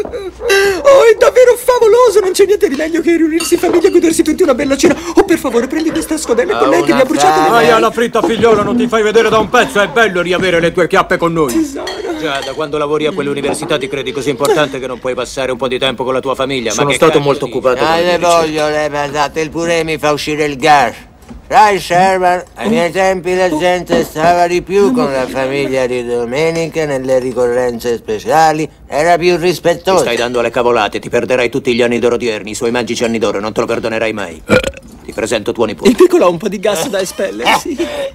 Oh, è davvero favoloso! Non c'è niente di meglio che riunirsi in famiglia e godersi tutti una bella cena. Oh, per favore, prendi questa scodella con lei che mi ha bruciato le mani. Vai alla fritta, figliolo, non ti fai vedere da un pezzo. È bello riavere le tue chiappe con noi. Tesoro. Già, da quando lavori a quell'università ti credi così importante che non puoi passare un po' di tempo con la tua famiglia? Sono stato molto occupato. Non le voglio le patate, il purè mi fa uscire il gas. Sai, Sherman, ai miei tempi la gente stava di più con la famiglia di domenica, nelle ricorrenze speciali, era più rispettosa. Ti stai dando le cavolate, ti perderai tutti gli anni d'oro odierni, i suoi magici anni d'oro, non te lo perdonerai mai. Ti presento tuo nipote. Il piccolo ha un po' di gas da espellersi.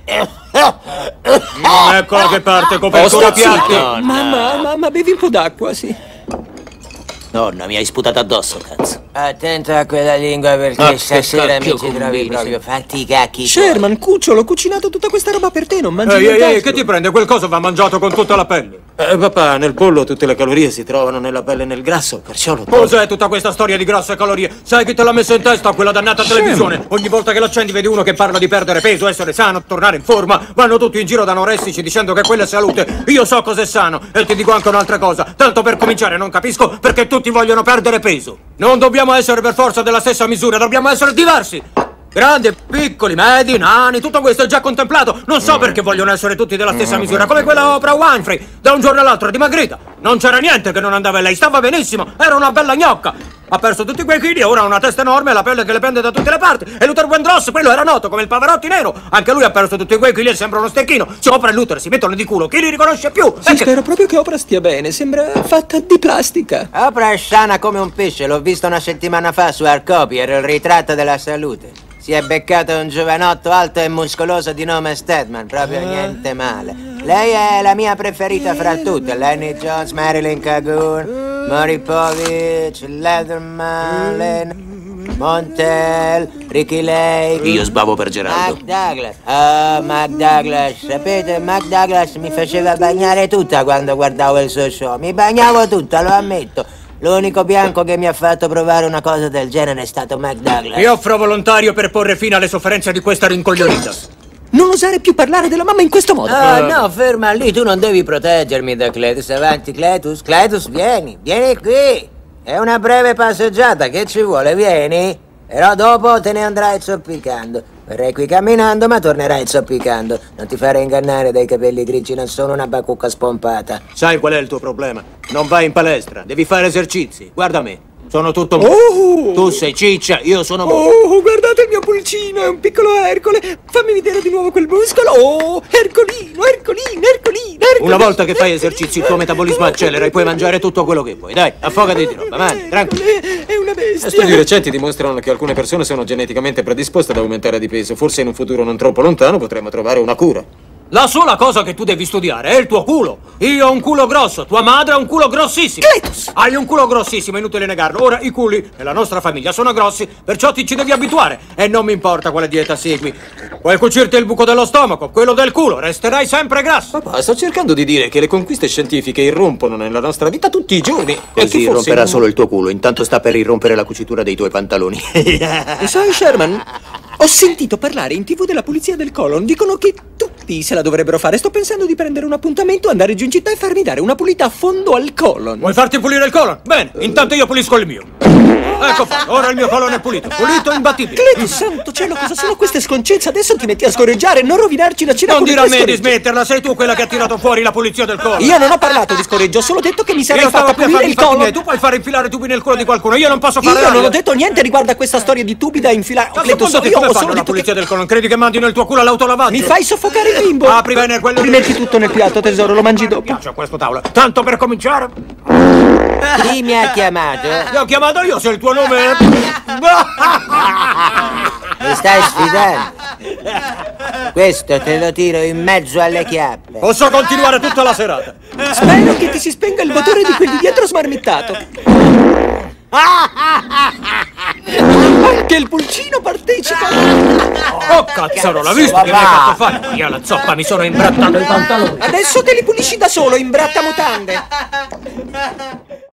Eccola che parte, copertura piatta. Mamma, bevi un po' d'acqua, sì. Nonna, mi hai sputato addosso, cazzo. Attento a quella lingua perché stasera mi ci trovi combini, proprio fatti i cacchi. Sherman, cucciolo, ho cucinato tutta questa roba per te, non mangi Ehi, che ti prende? Quel coso va mangiato con tutta la pelle. Papà, nel pollo tutte le calorie si trovano nella pelle e nel grasso, perciò lo tolgo. Cos'è tutta questa storia di grasso e calorie? Sai chi te l'ha messa in testa quella dannata televisione? Ogni volta che l'accendi vedi uno che parla di perdere peso, essere sano, tornare in forma. Vanno tutti in giro da anoressici dicendo che quella è salute. Io so cos'è sano e ti dico anche un'altra cosa. Tanto per cominciare non capisco perché tutti vogliono perdere peso. Non dobbiamo essere per forza della stessa misura, dobbiamo essere diversi. Grandi, piccoli, medi, nani, tutto questo è già contemplato. Non so perché vogliono essere tutti della stessa misura, come quella Oprah Winfrey. Da un giorno all'altro è dimagrita. Non c'era niente che non andava e lei stava benissimo. Era una bella gnocca. Ha perso tutti quei chili e ora ha una testa enorme e la pelle che le pende da tutte le parti. E Luther Vandross, quello era noto come il Pavarotti nero. Anche lui ha perso tutti quei chili e sembra uno stecchino. Se Oprah e Luther si mettono di culo, chi li riconosce più? Sì, spero proprio che Oprah stia bene, sembra fatta di plastica. Oprah è sana come un pesce, l'ho visto una settimana fa su Arcopi, era il ritratto della salute. Si è beccato un giovanotto alto e muscoloso di nome Stedman, proprio niente male. Lei è la mia preferita fra tutte, Lenny Jones, Marilyn Cagoon, Maury Povich, Letterman, Montel, Ricky Lake. Io sbavo per Geraldo. Mac Douglas. Oh, Mac Douglas. Sapete, Mac Douglas mi faceva bagnare tutta quando guardavo il suo show. Mi bagnavo tutta, lo ammetto. L'unico bianco che mi ha fatto provare una cosa del genere è stato Mac Douglas. Mi offro volontario per porre fine alle sofferenze di questa rincoglionita. Non osare più parlare della mamma in questo modo. No, ferma lì, tu non devi proteggermi da Cletus. Avanti, Cletus. Cletus, vieni qui. È una breve passeggiata, che ci vuole, vieni. Però dopo te ne andrai zoppicando. Verrai qui camminando, ma tornerai zoppicando. Non ti fare ingannare dai capelli grigi, non sono una bacucca spompata. Sai qual è il tuo problema? Non vai in palestra, devi fare esercizi. Guarda me. Sono tutto Tu sei ciccia, io sono Oh, guardate il mio pulcino, è un piccolo Ercole. Fammi vedere di nuovo quel muscolo. Oh, Ercolino. Una volta che fai esercizi il tuo metabolismo accelera e puoi mangiare tutto quello che vuoi. Dai, affogati di roba, vai, tranquillo. È una bestia. Studi recenti dimostrano che alcune persone sono geneticamente predisposte ad aumentare di peso. Forse in un futuro non troppo lontano potremo trovare una cura. La sola cosa che tu devi studiare è il tuo culo. Io ho un culo grosso, tua madre ha un culo grossissimo. Cletus! Hai un culo grossissimo, è inutile negarlo. Ora i culi nella nostra famiglia sono grossi, perciò ti ci devi abituare. E non mi importa quale dieta segui. Puoi cucirti il buco dello stomaco, quello del culo, resterai sempre grasso. Papà, sto cercando di dire che le conquiste scientifiche irrompono nella nostra vita tutti i giorni. Così irromperà solo il tuo culo, intanto sta per irrompere la cucitura dei tuoi pantaloni. E sai, Sherman, ho sentito parlare in TV della pulizia del colon. Dicono che tutti se la dovrebbero fare. Sto pensando di prendere un appuntamento, andare giù in città e farmi dare una pulita a fondo al colon. Vuoi farti pulire il colon? Bene, intanto io pulisco il mio. Ecco fatto, ora il mio colon è pulito, pulito e imbattibile. Cletus, santo cielo, cosa sono queste sconcezze? Adesso ti metti a scorreggiare, non rovinarci la cena. Non dire a me di smetterla, sei tu quella che ha tirato fuori la pulizia del colon. Io non ho parlato di scoreggio, ho solo detto che mi sarei Io stavo fatta qui a pulire farmi il colon. Tu puoi fare infilare tubi nel culo di qualcuno, io non posso fare Io non ho detto niente riguardo a questa storia di tubi da infilare. Cletus, io come ho fanno solo la detto pulizia che... del colon? Credi che mandi nel tuo culo all'autolavaggio? Mi fai soffocare il bimbo. Apri bene quello. Rimetti tutto nel piatto, tesoro, lo mangi dopo. Mi piace a questo tavolo. Tanto per cominciare. Chi mi ha chiamato? Ti ho chiamato io, se il tuo nome è... Mi stai sfidando? Questo te lo tiro in mezzo alle chiappe. Posso continuare tutta la serata. Spero che ti si spenga il motore di quelli dietro smarmittato. Anche il pulcino partecipa. Oh cazzarola, visto che mi hai fatto fare? Io la zoppa mi sono imbrattato i pantaloni. Adesso te li pulisci da solo in brattamutande.